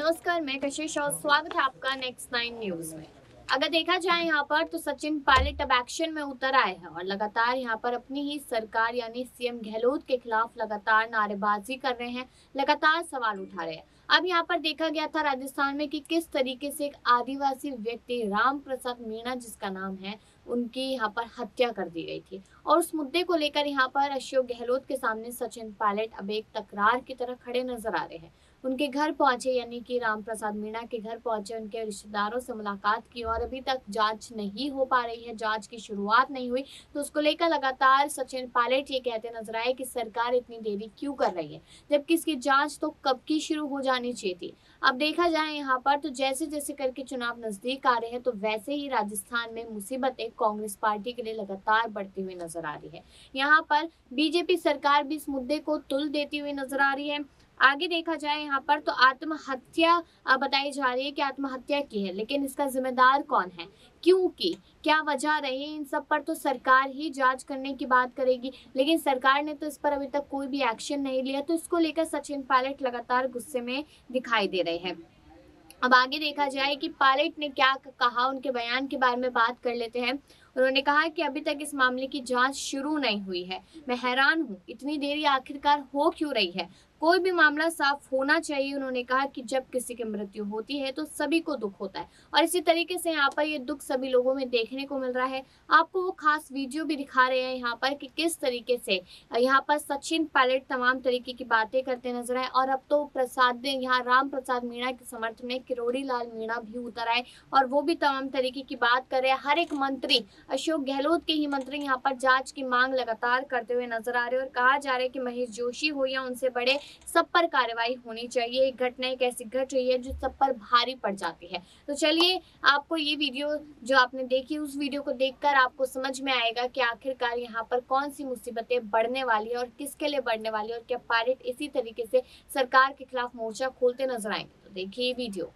नमस्कार, मैं कशिश और स्वागत है आपका नेक्स्ट 9 न्यूज में। अगर देखा जाए यहाँ पर तो सचिन पायलट अब एक्शन में उतर आए हैं और लगातार यहाँ पर अपनी ही सरकार यानी सीएम गहलोत के खिलाफ लगातार नारेबाजी कर रहे हैं, लगातार सवाल उठा रहे हैं। अब यहाँ पर देखा गया था राजस्थान में कि किस तरीके से एक आदिवासी व्यक्ति राम प्रसाद मीणा जिसका नाम है, उनकी यहाँ पर हत्या कर दी गई थी और उस मुद्दे को लेकर यहाँ पर अशोक गहलोत के सामने सचिन पायलट अब एक तकरार की तरह खड़े नजर आ रहे हैं। उनके घर पहुंचे यानी कि राम प्रसाद मीणा के घर पहुंचे, उनके रिश्तेदारों से मुलाकात की और अभी तक जांच नहीं हो पा रही है, जांच की शुरुआत नहीं हुई। तो उसको लेकर लगातार सचिन पायलट ये कहते नजर आए कि सरकार इतनी देरी क्यों कर रही है, जबकि इसकी जांच तो कब की शुरू हो जानी चाहिए थी। अब देखा जाए यहाँ पर तो जैसे जैसे करके चुनाव नजदीक आ रहे हैं तो वैसे ही राजस्थान में मुसीबतें कांग्रेस पार्टी के लिए लगातार बढ़ती हुई नजर आ रही है। यहाँ पर बीजेपी सरकार भी इस मुद्दे को तुल देती हुई नजर आ रही है। आगे देखा जाए यहाँ पर तो आत्महत्या बताई जा रही है कि आत्महत्या की है, लेकिन इसका जिम्मेदार कौन है, क्यों की, क्या वजह रही, इन सब पर तो सरकार ही जांच करने की बात करेगी, लेकिन सरकार ने तो इस पर अभी तक कोई भी एक्शन नहीं लिया। तो इसको लेकर सचिन पायलट लगातार गुस्से में दिखाई दे रहे हैं। अब आगे देखा जाए कि पायलट ने क्या कहा, उनके बयान के बारे में बात कर लेते हैं। उन्होंने कहा कि अभी तक इस मामले की जांच शुरू नहीं हुई है। मैं हैरान हूँ, इतनी देरी आखिरकार हो क्यों रही है, कोई भी मामला साफ होना चाहिए। उन्होंने कहा कि जब किसी की मृत्यु होती है तो सभी को दुख होता है और इसी तरीके से यहाँ पर ये दुख सभी लोगों में देखने को मिल रहा है। आपको वो खास वीडियो भी दिखा रहे हैं यहाँ पर कि किस तरीके से यहाँ पर सचिन पायलट तमाम तरीके की बातें करते नजर आए और अब तो यहाँ राम प्रसाद मीणा के समर्थन में किरोड़ी लाल मीणा भी उतर आए और वो भी तमाम तरीके की बात कर रहे हैं। हर एक मंत्री, अशोक गहलोत के ही मंत्री यहाँ पर जांच की मांग लगातार करते हुए नजर आ रहे हैं और कहा जा रहा है कि महेश जोशी हो या उनसे बड़े, सब पर कार्रवाई होनी चाहिए। एक घटना एक ऐसी घट रही है जो सब पर भारी पड़ जाती है। तो चलिए, आपको ये वीडियो जो आपने देखी, उस वीडियो को देखकर आपको समझ में आएगा कि आखिरकार यहाँ पर कौन सी मुसीबतें बढ़ने वाली है और किसके लिए बढ़ने वाली है और क्या पायलट इसी तरीके से सरकार के खिलाफ मोर्चा खोलते नजर आएंगे। तो देखिए ये वीडियो।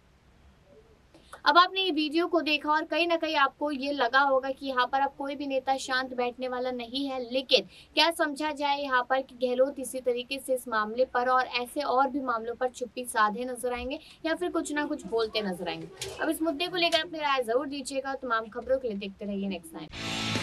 अब आपने ये वीडियो को देखा और कहीं ना कहीं आपको ये लगा होगा कि यहाँ पर अब कोई भी नेता शांत बैठने वाला नहीं है, लेकिन क्या समझा जाए यहाँ पर कि गहलोत इसी तरीके से इस मामले पर और ऐसे और भी मामलों पर चुप्पी साधे नजर आएंगे या फिर कुछ ना कुछ बोलते नजर आएंगे। अब इस मुद्दे को लेकर अपनी राय जरूर दीजिएगा। तमाम खबरों के लिए देखते रहिए नेक्स्ट टाइम।